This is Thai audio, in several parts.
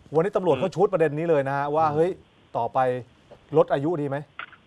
วันนี้ตำรวจเขาชูดประเด็นนี้เลยนะฮะว่าเฮ้ยต่อไปลดอายุดีไหม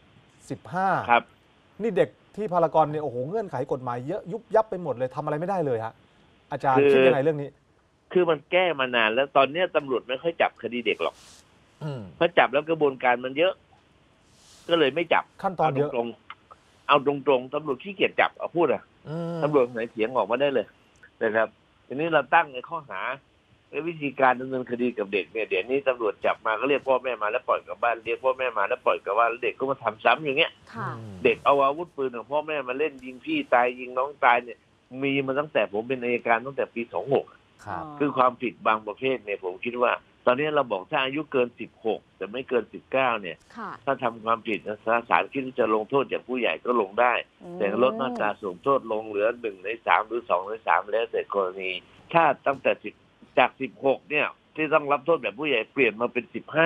15 ครับนี่เด็กที่พารากอนเนี่ยโอ้โหเงื่อนไขกฎหมายเยอะยุบยับไปหมดเลยทำอะไรไม่ได้เลยฮะอาจารย์คิดยังไงเรื่องนี้คือมันแก้มานานแล้วตอนนี้ตำรวจไม่ค่อยจับคดีเด็กหรอกเพราะจับแล้วกระบวนการมันเยอะก็เลยไม่จับขั้นตอนเยอะเอาตรงๆตำรวจขี้เกียจจับเอาพูดอะตำรวจไหนเถียงออกมาได้เลยนะครับทีนี้เราตั้งในข้อหาวิธีการดำเนินคดีกับเด็กเนี่ยเดี๋ยวนี้ตำรวจจับมาก็เรียกพ่อแม่มาแล้วปล่อยกลับบ้านเรียกพ่อแม่มาแล้วปล่อยกลับบ้านแล้วเด็กก็มาทำซ้ำอย่างเงี้ยเด็กเอาอาวุธปืนของพ่อแม่มาเล่นยิงพี่ตายยิงน้องตายเนี่ยมีมาตั้งแต่ผมเป็นอัยการตั้งแต่ปี26คือความผิดบางประเภทเนี่ยผมคิดว่าตอนนี้เราบอกถ้าอายุเกิน16แต่ไม่เกิน19เนี่ยถ้าทำความผิดศาลคิดว่าจะลงโทษอย่างผู้ใหญ่ก็ลงได้แต่ลดมาตราส่งโทษลงเหลือ1 ใน 3หรือ2 ใน 3แล้วแต่กรณีถ้าตั้งแต่จาก16เนี่ยที่ต้องรับโทษแบบผู้ใหญ่เปลี่ยนมาเป็น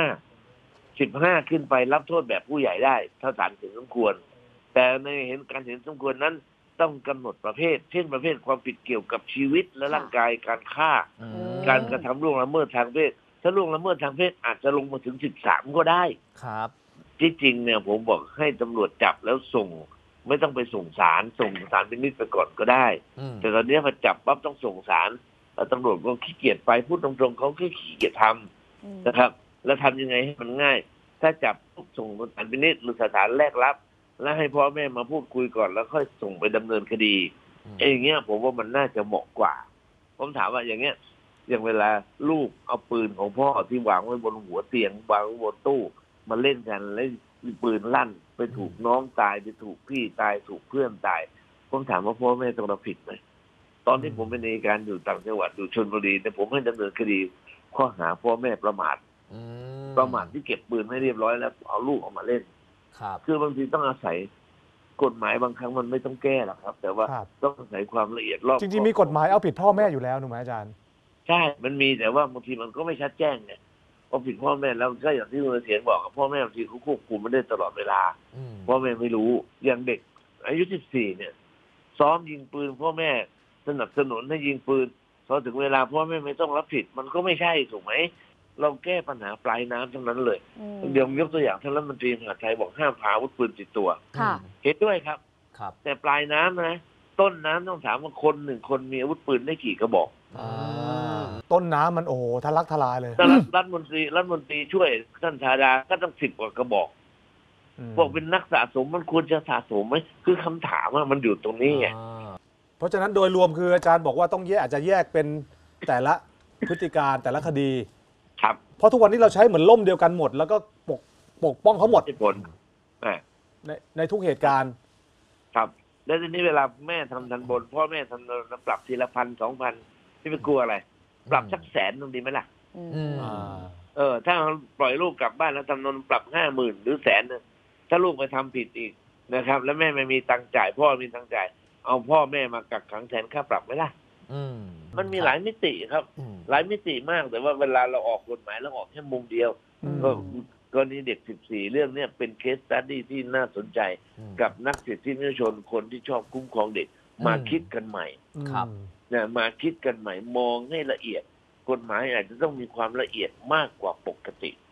15ขึ้นไปรับโทษแบบผู้ใหญ่ได้ถ้าศาลเห็นสมควรแต่ในการเห็นสมควรนั้นต้องกำหนดประเภทเช่นประเภทความผิดเกี่ยวกับชีวิตและร่างกายการฆ่าการกระทำล่วงละเมิดทางเพศถ้าล่วงละเมิดทางเพศอาจจะลงมาถึง13ก็ได้ครับที่จริงเนี่ยผมบอกให้ตำรวจจับแล้วส่งไม่ต้องไปส่งศาลพินิจไปก่อนก็ได้แต่ตอนนี้พอจับปั๊บต้องส่งศาลแล้วตำรวจก็ขี้เกียจไปพูดตรงๆเขาขี้เกียจทำนะครับแล้วทำยังไงให้มันง่ายถ้าจับส่งศาลพินิจหรือสถานแรกรับแล้วให้พ่อแม่มาพูดคุยก่อนแล้วค่อยส่งไปดำเนินคดีอย่างเงี้ยผมว่ามันน่าจะเหมาะกว่าผมถามว่าอย่างเงี้ยอย่างเวลาลูกเอาปืนของพ่อที่วางไว้บนหัวเตียงวางไว้บนตู้มาเล่นกันแล้วปืนลั่นไปถูกน้องตายไปถูกพี่ตายถูกเพื่อนตายผมถามว่าพ่อแม่ต้องรับผิดไหมตอนที่ผมเป็นอัยการอยู่ต่างจังหวัดอยู่ชลบุรีเนี่ยผมให้ดำเนินคดีข้อหาพ่อแม่ประมาทที่เก็บปืนไม่เรียบร้อยแล้วเอาลูกออกมาเล่นคือบางทีต้องอาศัยกฎหมายบางครั้งมันไม่ต้องแก้หรอกครับแต่ว่าต้องอาศัยความละเอียดรอบจริงๆมีกฎหมายเอาผิดพ่อแม่อยู่แล้วถูกไหมอาจารย์ใช่มันมีแต่ว่าบางทีมันก็ไม่ชัดแจ้งไงพอผิดพ่อแม่แล้วก็อย่างที่คุณเถียรบอกพ่อแม่บางทีเขาควบคุมไม่ได้ตลอดเวลาพ่อแม่ไม่รู้อย่างเด็กอายุ14เนี่ยซ้อมยิงปืนพ่อแม่สนับสนุนให้ยิงปืนพอถึงเวลาพ่อแม่ไม่ต้องรับผิดมันก็ไม่ใช่ถูกไหมเราแก้ปัญหาปลายน้ำทั้งนั้นเลยเดี๋ยวยกตัวอย่างท่านรัฐมนตรีมหาดไทยบอกห้ามพาอาวุธปืนติดตัวเห็นด้วยครับแต่ปลายน้ำนะต้นน้ำต้องถามว่าคน1 คนมีอาวุธปืนได้กี่กระบอกต้นน้ำมันโอ้โหทะลักทลายเลยรัฐมนตรีช่วยท่านธาดาก็ต้อง10 กว่ากระบอกบอกเป็นนักสะสมมันควรจะสะสมไหมคือคำถามว่ามันอยู่ตรงนี้ไงเพราะฉะนั้นโดยรวมคืออาจารย์บอกว่าต้องอาจจะแยกเป็นแต่ละพฤติการแต่ละคดีครับเพราะทุกวันนี้เราใช้เหมือนล่มเดียวกันหมดแล้วก็ปกป้องเขาหมดผลในทุกเหตุการณ์ครับแล้วทีนี้เวลาแม่ทำทันบนพ่อแม่ทำปรับทีละ1,000 2,000ที่ไม่กลัวอะไรปรับสัก100,000ตรงดีไหมล่ะถ้าปล่อยลูกกลับบ้านแล้วทำนนปรับ50,000หรือ100,000ถ้าลูกไปทำผิดอีกนะครับแล้วแม่ไม่มีตังค์จ่ายพ่อมีตังค์จ่ายเอาพ่อแม่มากักขังแทนค่าปรับไหมล่ะมันมีหลายมิติครับหลายมิติมากแต่ว่าเวลาเราออกกฎหมายเราออกแค่มุมเดียวก็กรณีเด็ก14เรื่องนี้เป็นเคสสตั๊ดดี้ที่น่าสนใจกับนักสิทธิมนุษยชนคนที่ชอบคุ้มครองเด็กมาคิดกันใหม่เนี่ยมาคิดกันใหม่มองให้ละเอียดกฎหมายอาจจะต้องมีความละเอียดมากกว่าปกติ